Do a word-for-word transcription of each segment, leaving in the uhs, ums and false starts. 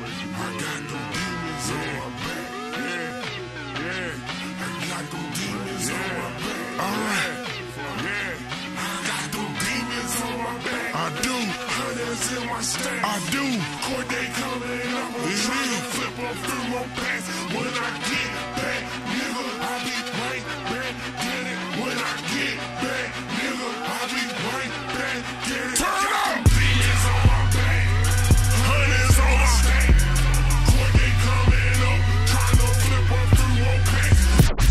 I got them demons on my back. Yeah, yeah. I got them demons on my back. Alright. Yeah. I got them demons on my back. I do. Hundreds in my stack. I do. Court they coming up. I'm trying to flip up through my pants. When I get back, nigga, I be right back. Get it. When I get back, nigga, I be right back. Get it. Turn up. Demons on my back. Hundreds on my stack. Court they coming up. Trying to flip up through my pants.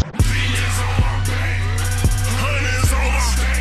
Demons on my back. Hundreds on my stack.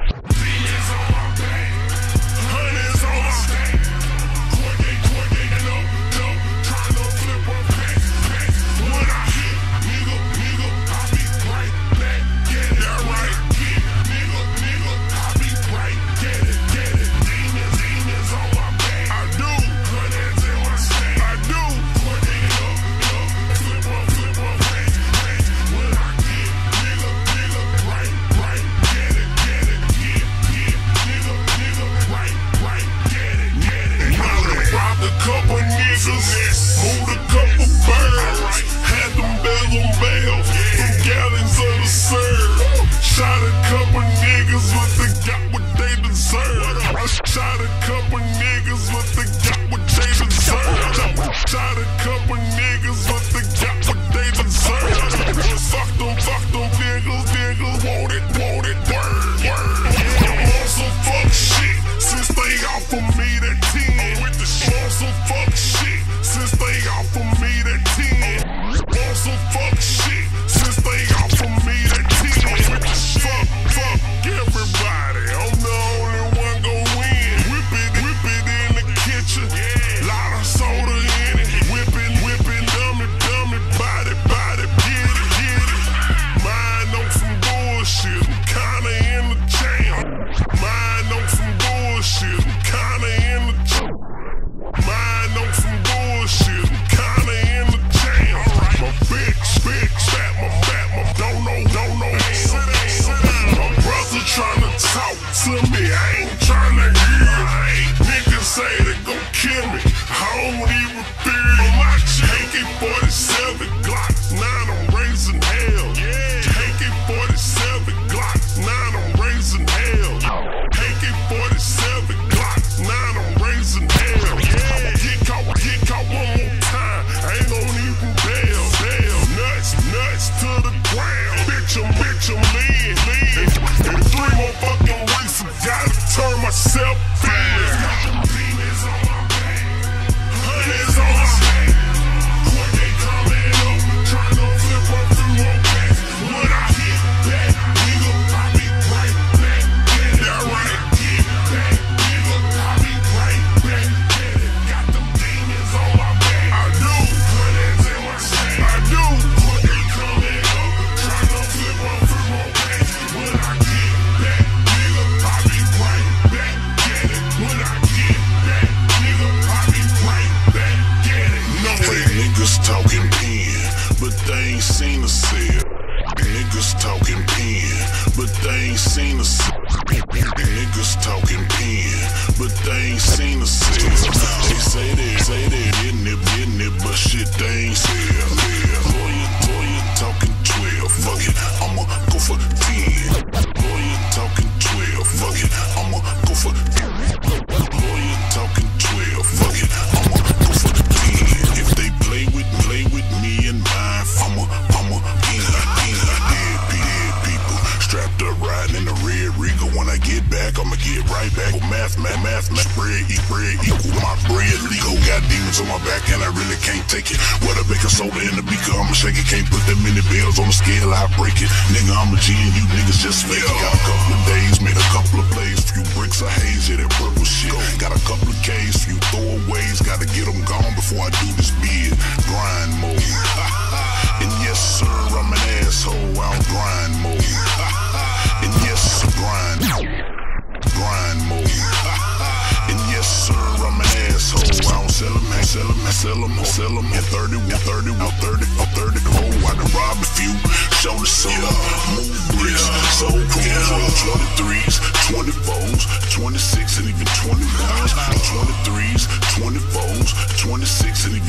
Demons on my back. Hundreds on my stack. Court they, court they, and up, up. Trying to flip up pants, pants. When I hit, nigga, nigga, I be right back. Get it. That right. Get, nigga, nigga, I be right. Get it, get it. Demons, demons on my back. I do. Hundreds in my stack. I do. Court they, up, up. Flip up, flip up pants, pants. When I get, nigga, nigga, right, right. Get it, get it. Get, get, nigga, nigga, right, right. Get it, get it. I done robbed a couple niggas, moved a couple birds, had them bells on bells, some gallons of the serve. Shot a couple niggas, but they got what they deserve. I shot a couple niggas, but they got what they deserve. Shot a couple niggas, but they got what they deserve. Fuck them, fuck them niggas, niggas want it, want it, word, word. I'm on some fuck shit, since they offer me that ten. With the shit, on some fuck shit, since they offer me that ten. On some fuck shit, since they offer me that ten. With the fuck, fuck everybody, I'm the only one gon' win. Whip it, whip it in the kitchen, lot of soda in it. Whipping, whipping, dummy, dummy, body, body, get it, get it. Mind on some bullshit, I'm kinda in the jam. Mind on some bullshit, I'm kinda in the jam. Mind on some bullshit, I'm kinda in the jam. My big, big, fat, my back, my don't know, don't know. Sit down, sit down. My brother tryna talk to me, I ain't tryna hear it. Niggas say they gon' kill me, I don't even fear it. A K forty-seven Glock, nine, I'm raising hell. A K forty-seven Glock, nine, I'm raising hell. A K forty-seven Glock, nine, I'm raising hell. I'ma get caught, get caught one more time, I ain't gon' even bail, bail. Nuts, nuts to the ground, bitch, I'm, bitch, I'm lean, lean. And three more fucking weeks, I gotta turn myself in. Demons on my back, hundreds on my back. Court they coming up, tryna flip up through my pants. When I hit back, nigga, I be right back. Get it, that right. Get back, nigga, I be right back. Get it, got them demons on my back. I do. Hundreds in my stack. I do. Court they coming up, tryna flip up through my pants. When I get back, nigga, I be right back. Get it, when I get back, nigga, I be right back. Get it, no way. Niggas talking pen, but they ain't seen a sale. Niggas talking pen, but they ain't seen a sale. Niggas talking pen, but they ain't seen a sale. They say they, say they getting it, getting it, but shit they ain't sell. Lawyer, lawyer talking twelve, fuck it, I'ma go for ten. Lawyer talking twelve, fuck it, I'ma go for ten. Lawyer talking twelve, fuck it, I'ma go for ten. If they play with, play with me and mine, I'ma, I'ma in, in, dead, dead people strapped up riding in the red Regal. When I get back, I'ma get right back. Oh, math, math, math, math, bread, eat bread, equal my bread legal. Got demons on my back and I really can't take it. What a baking soda in the beaker, I'ma shake it. Can't put that many bells on the scale, I break it. Nigga, I'm a G and you niggas just fake it. Got a couple of days, made a couple of plays, few bricks of haze, yeah, that purple shit. Got a couple of K's, few throwaways, gotta get them gone before I do this bid. Grind mode. And yes, sir, I'm an asshole, I'm grind mode. And yes, sir, grind. Grind mode. And yes, sir, I'm an asshole. I don't sell them, I sell them, I sell them, I sell them. And thirty, one thirty, one thirty, one thirty, oh, I done robbed a few. Show the sun, move bricks, so cool. twenty-threes, twenty-fours, twenty-six, and even twenty-ones. twenty-threes, twenty-fours, twenty-six, and even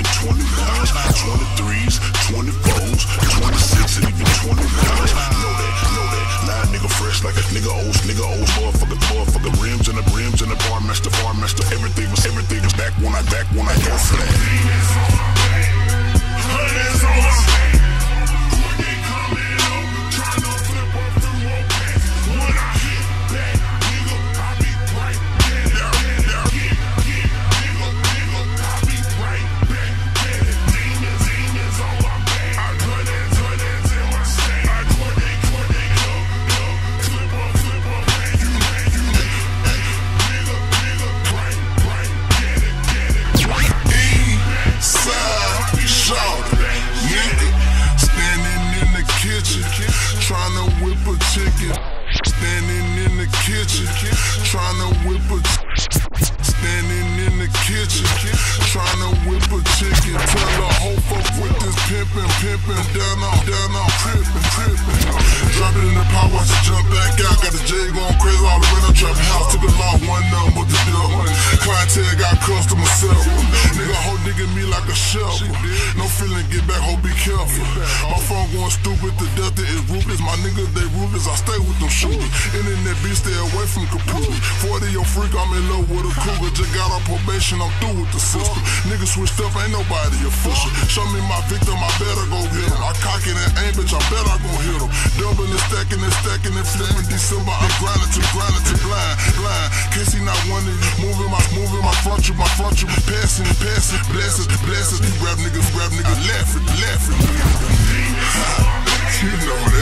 everything was everything was back when I back when I got flat. Demons on my back, hundreds on my back. When they coming up, trying to flip up through more packs. When I hit back, nigga, I be right there. Yeah, yeah, get, get, nigga, nigga, I be right back. Yeah, demons, demons on my back. I got that, got that in my stack. I got that, got that up, up, flip up, flip up, man, you, man, you, nigga, nigga, right, right, get it, get it. Inside, shout, nigga, standing in the kitchen, trying to whip a chicken. Standing in the kitchen, trying to whip a Standing in the kitchen, trying to whip a chicken. Tell the whole fuck with this pimpin', pimpin', down on, down on, trippin', trippin'. Drop it in the pot, watch it jump back out. Got the J going crazy, all the rent, trap house. Took a lot, one number the double. Clientele got customer self. Nigga, hoe digging me like a shovel. No feeling, get back, hoe be careful. My phone going stupid, the delta is ruthless. My niggas, they ruthless, I stay with them shooters. Internet bitch, stay away from computers. forty your freak, I'm in love with a cougar. Just got on probation, I'm through with the system. Niggas switched up, ain't nobody official. Show me my victim, I better go get him. I cock it and aim, bitch, I bet I gon' hit him. Doubling and stacking and stacking and flipping December. I'm grinding to grinding to blind, blind. Can't see not one of you. Moving my, moving my front you, my front you. Passing, passing, blessings, blessings. These rap niggas, rap niggas laughing, laughing. Demons on my back. You know that.